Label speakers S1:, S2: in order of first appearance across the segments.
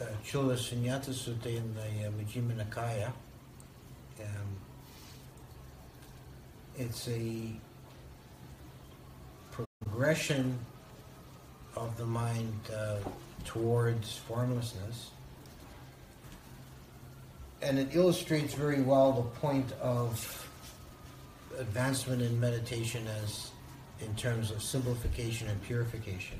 S1: Cūla-Suññatā Sutta in the Majjhima Nikaya. It's a progression of the mind towards formlessness, and it illustrates very well the point of advancement in meditation as in terms of simplification and purification.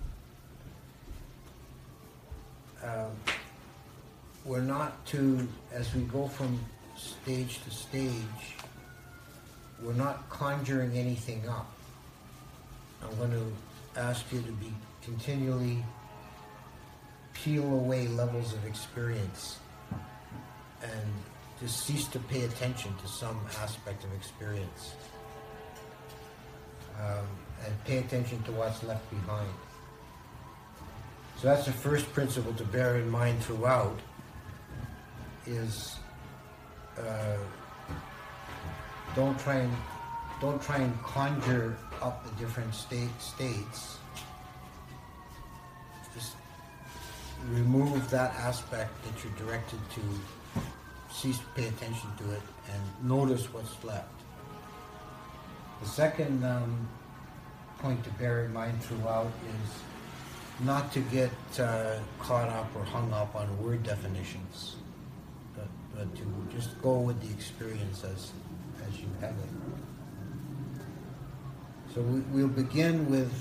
S1: We're not to, as we go from stage to stage, we're not conjuring anything up. I'm going to ask you to be continually peel away levels of experience and just cease to pay attention to some aspect of experience. And pay attention to what's left behind. So that's the first principle to bear in mind throughout, is don't try and conjure up the different states. Just remove that aspect that you're directed to, cease to pay attention to it, and notice what's left. The second point to bear in mind throughout is not to get caught up or hung up on word definitions, but to just go with the experience as you have it. So we'll begin with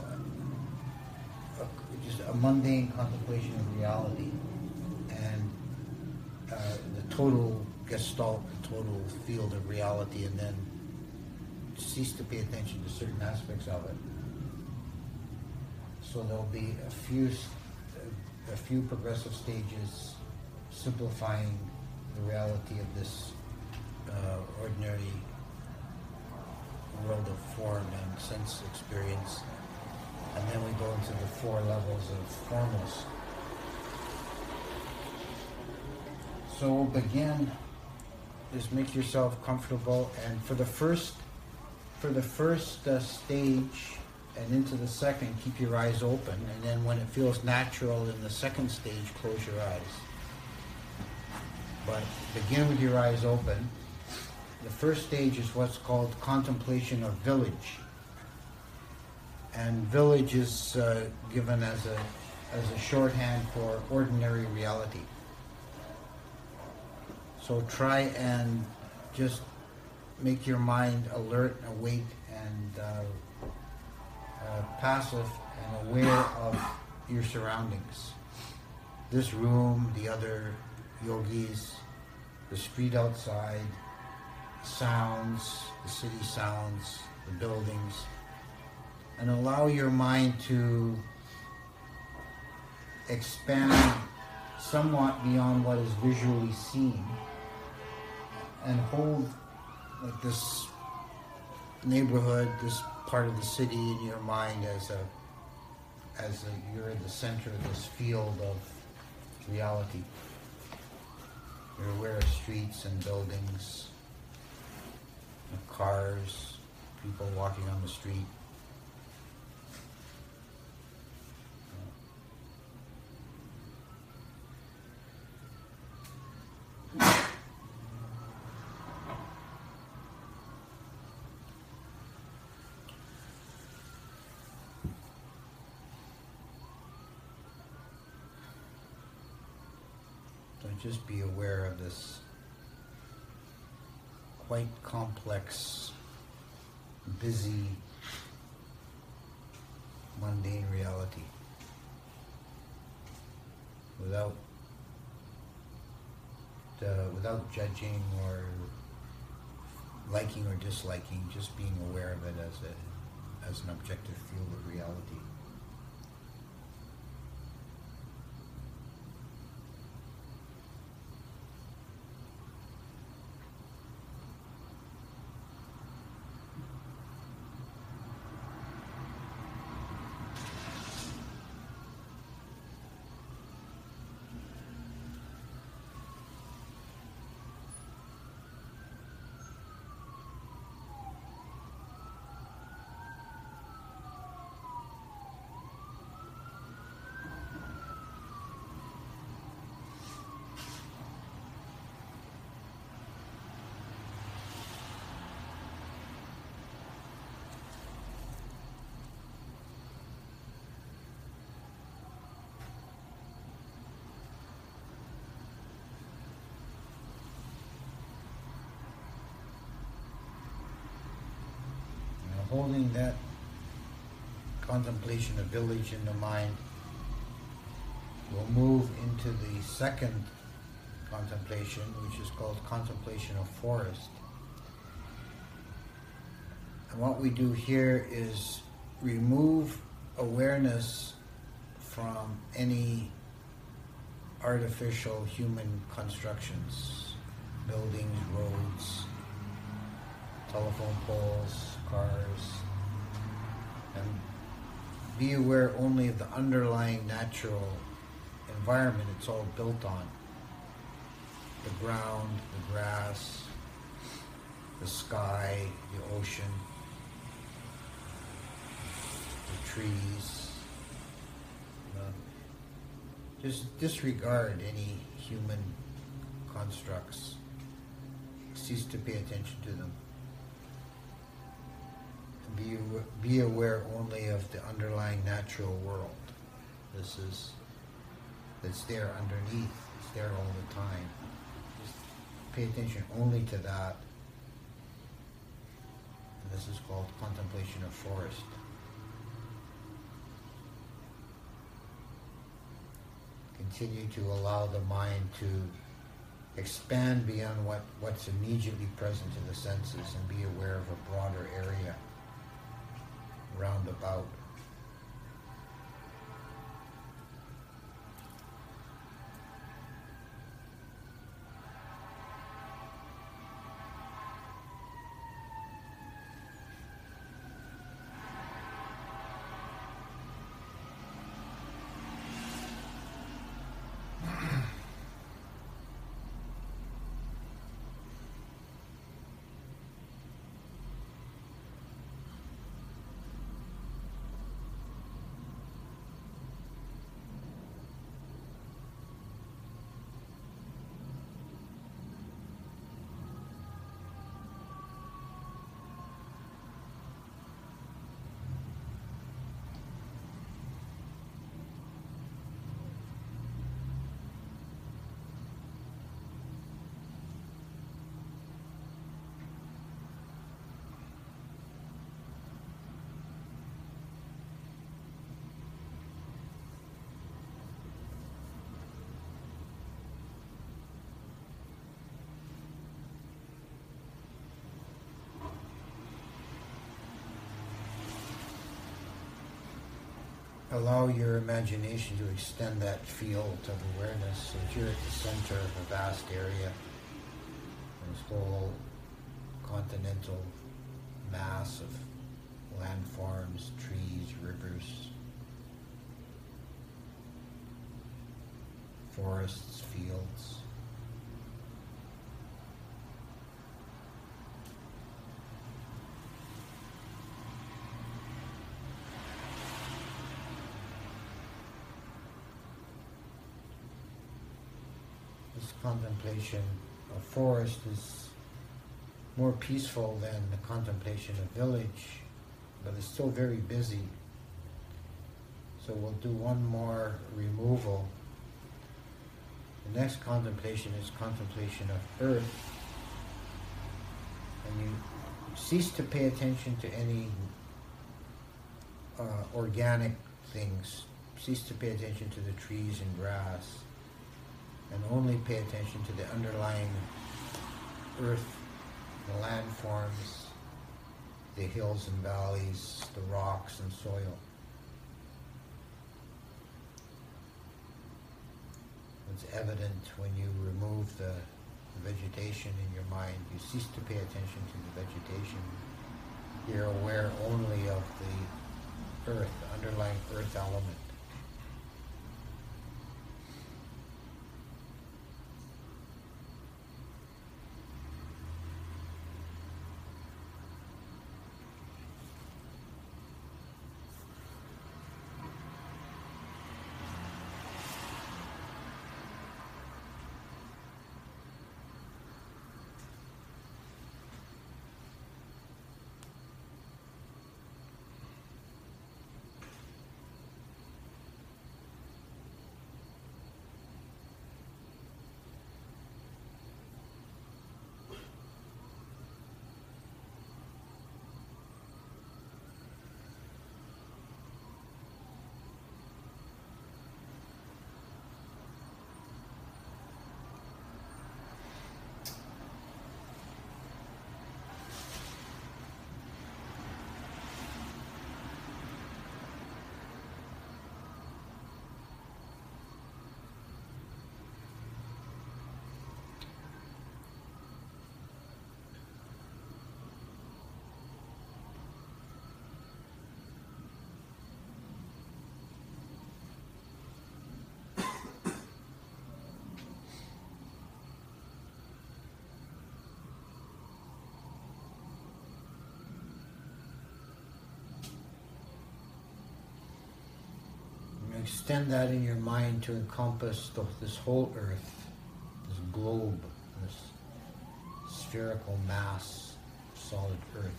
S1: just a mundane contemplation of reality and the total gestalt, the total field of reality, and then cease to pay attention to certain aspects of it. So there'll be a few progressive stages simplifying the reality of this ordinary world of form and sense experience, and then we go into the 4 levels of formless. So we'll begin. Just make yourself comfortable, and for the first stage and into the second, keep your eyes open, and then when it feels natural in the second stage, close your eyes. But begin with your eyes open. The first stage is what's called contemplation of village, and village is given as a shorthand for ordinary reality. So try and just make your mind alert, awake, and passive and aware of your surroundings. This room, the other yogis, the street outside, sounds, the city sounds, the buildings, and allow your mind to expand somewhat beyond what is visually seen, and hold like this neighborhood, this part of the city in your mind as you're in the center of this field of reality. You're aware of streets and buildings, of cars, people walking on the street. Just be aware of this quite complex, busy, mundane reality without judging or liking or disliking, just being aware of it as an objective field of reality. holding that contemplation of village in the mind, we'll move into the second contemplation, which is called contemplation of forest. And what we do here is remove awareness from any artificial human constructions, buildings, roads, telephone poles, cars, and be aware only of the underlying natural environment it's all built on. The ground, the grass, the sky, the ocean, the trees. Just disregard any human constructs. Cease to pay attention to them. Be aware only of the underlying natural world. That's there underneath. It's there all the time. Just pay attention only to that. And this is called contemplation of forest. Continue to allow the mind to expand beyond what's immediately present to the senses and be aware of a broader area round about. Allow your imagination to extend that field of awareness so that you're at the center of a vast area, this whole continental mass of landforms, trees, rivers, forests, fields. This contemplation of forest is more peaceful than the contemplation of village, but it's still very busy. So we'll do one more removal. The next contemplation is contemplation of earth. And you cease to pay attention to any organic things. Cease to pay attention to the trees and grass. And only pay attention to the underlying earth, the landforms, the hills and valleys, the rocks and soil. It's evident when you remove the vegetation in your mind. You cease to pay attention to the vegetation. You're aware only of the earth, the underlying earth element. extend that in your mind to encompass this whole earth, this globe, this spherical mass, solid earth.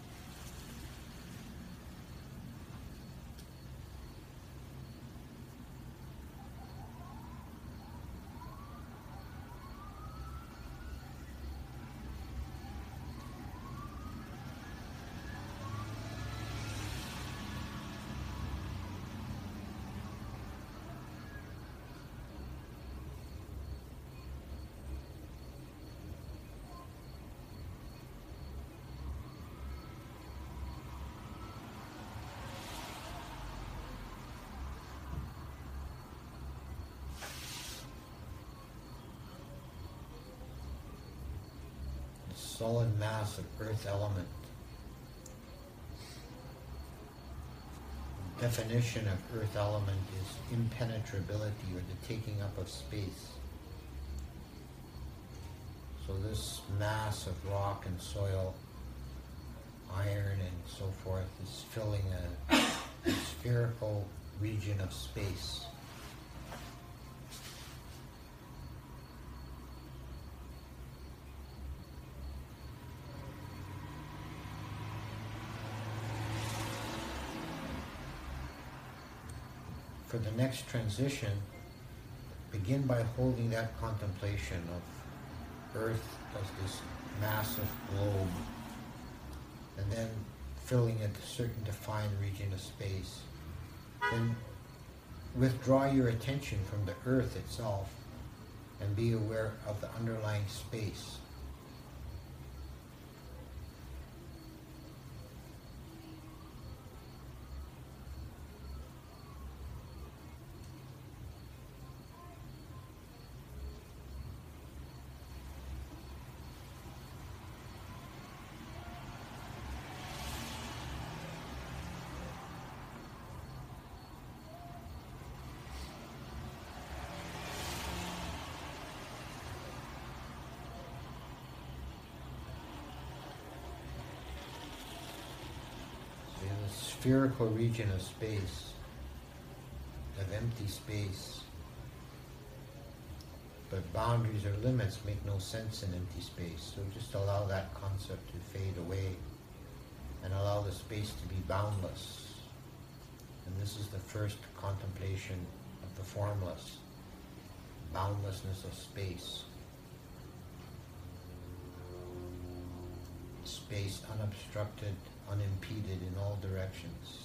S1: Solid mass of earth element. The definition of earth element is impenetrability, or the taking up of space. So this mass of rock and soil, iron and so forth, is filling a spherical region of space. For the next transition, begin by holding that contemplation of Earth as this massive globe, and then filling it a certain defined region of space. Then withdraw your attention from the Earth itself and be aware of the underlying space. Spherical region of space, of empty space. But boundaries or limits make no sense in empty space, so just allow that concept to fade away and allow the space to be boundless. And this is the first contemplation of the formless, boundlessness of space. Space unobstructed, unimpeded in all directions.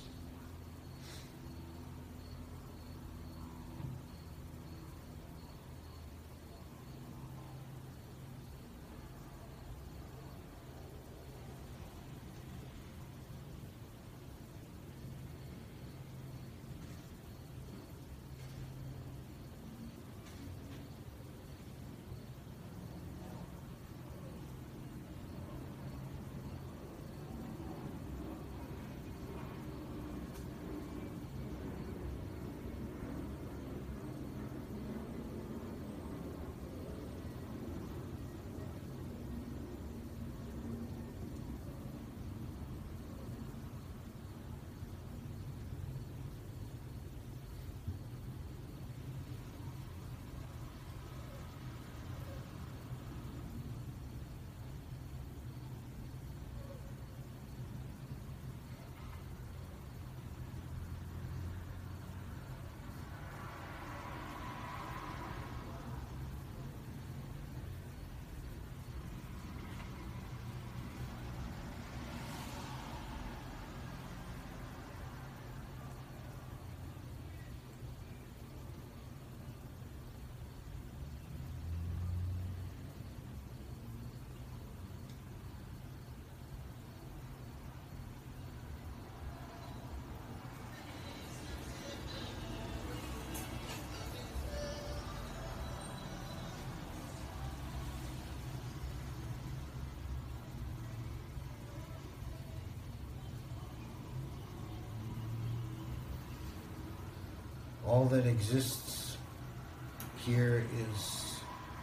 S1: All that exists here is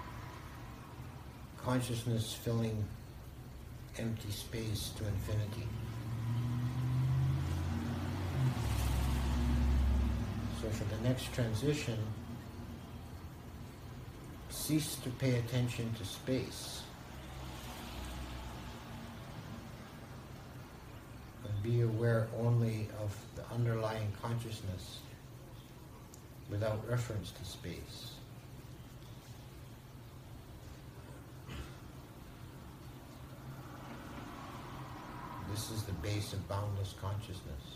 S1: consciousness filling empty space to infinity. So for the next transition, cease to pay attention to space. And be aware only of the underlying consciousness without reference to space. This is the base of boundless consciousness.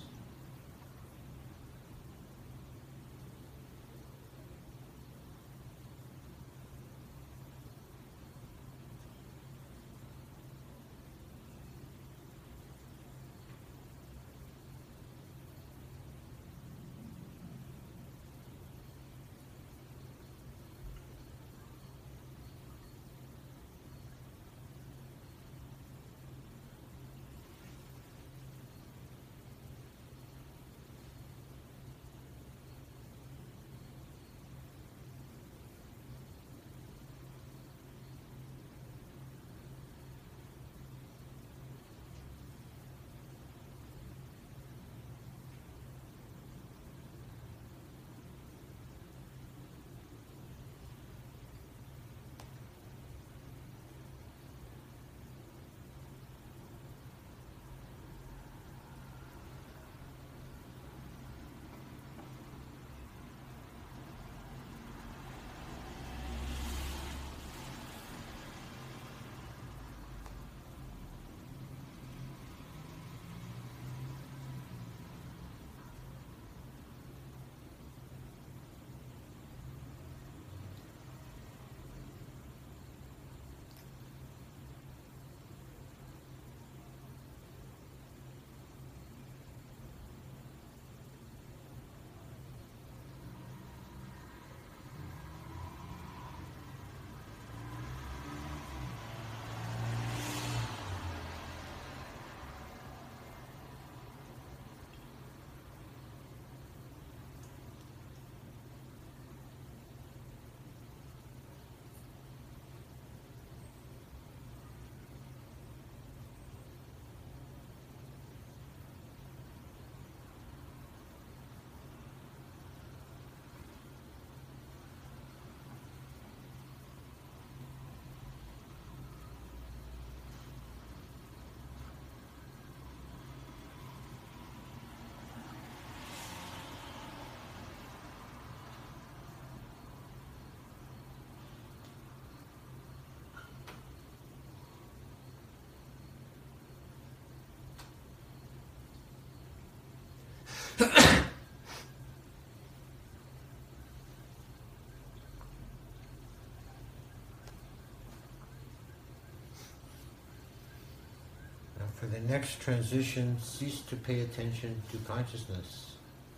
S1: For the next transition, cease to pay attention to consciousness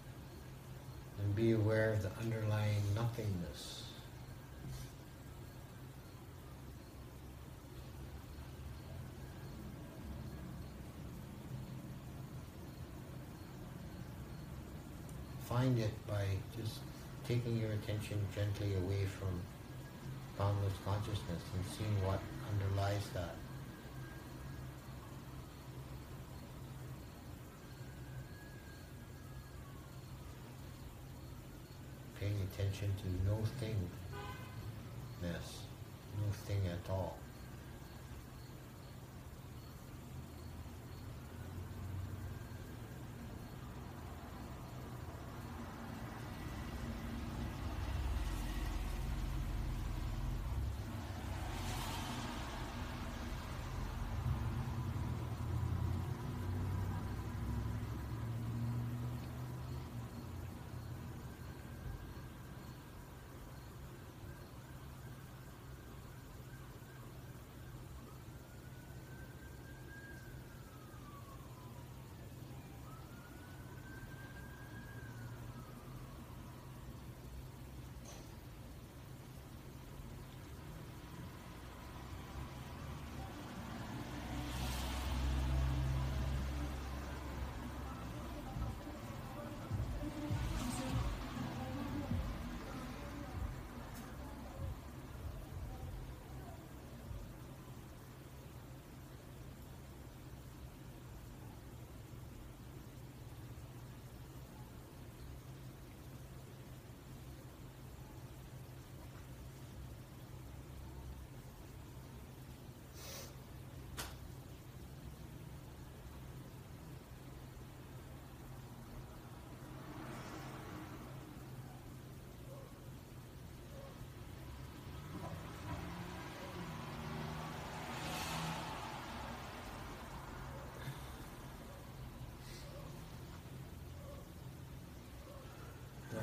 S1: and be aware of the underlying nothingness. Find it by just taking your attention gently away from boundless consciousness and seeing what underlies that. Paying attention to no thingness, no thing at all.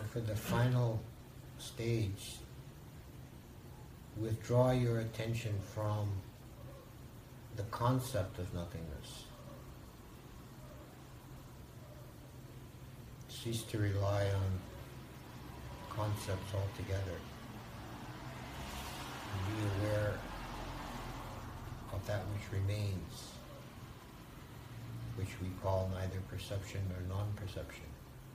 S1: And for the final stage, withdraw your attention from the concept of nothingness. Cease to rely on concepts altogether. And be aware of that which remains, which we call neither perception nor non-perception.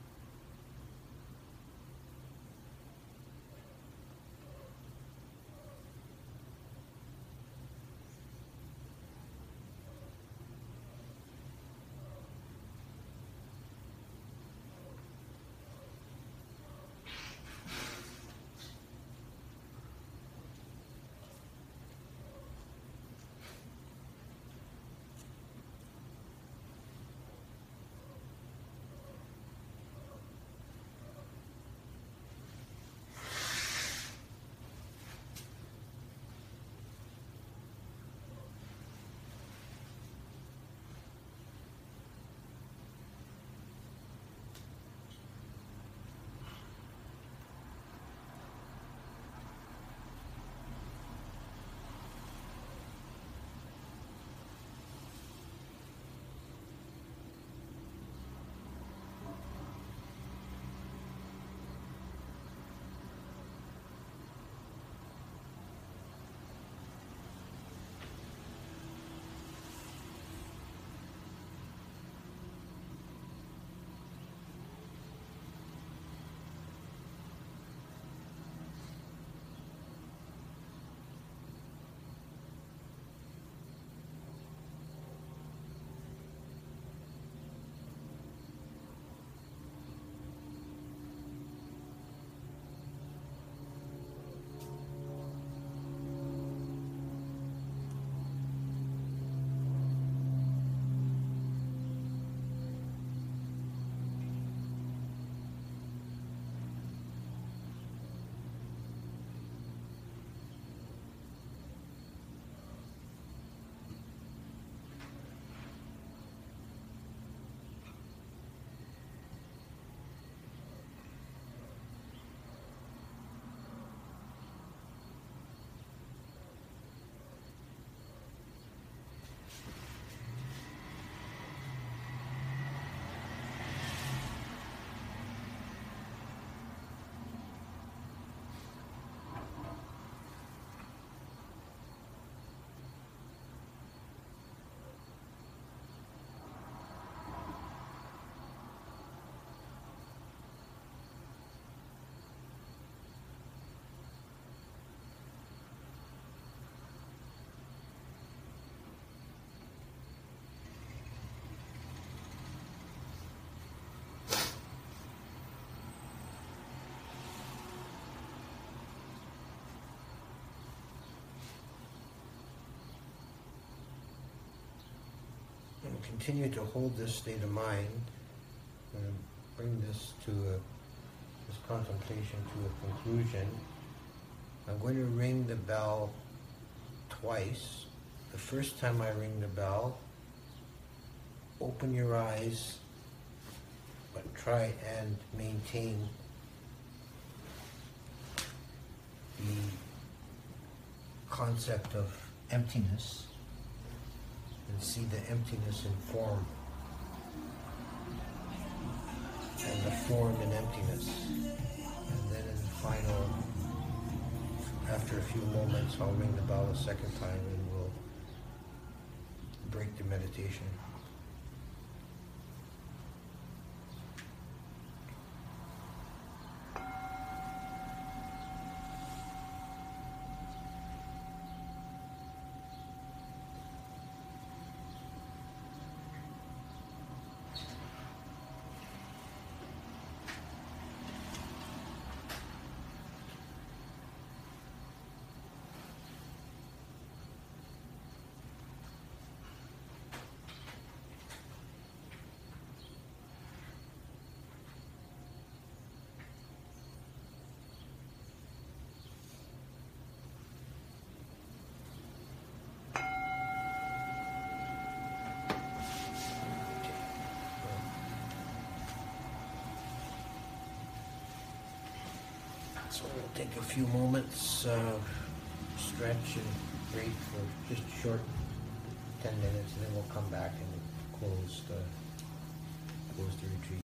S1: And continue to hold this state of mind and bring this contemplation to a conclusion. I'm going to ring the bell twice. The first time I ring the bell, open your eyes, but try and maintain the concept of emptiness and see the emptiness in form and the form in emptiness. And then in the final, after a few moments, I'll ring the bell a second time and we'll break the meditation. So we'll take a few moments, stretch and break for just a short 10 minutes, and then we'll come back and close the retreat.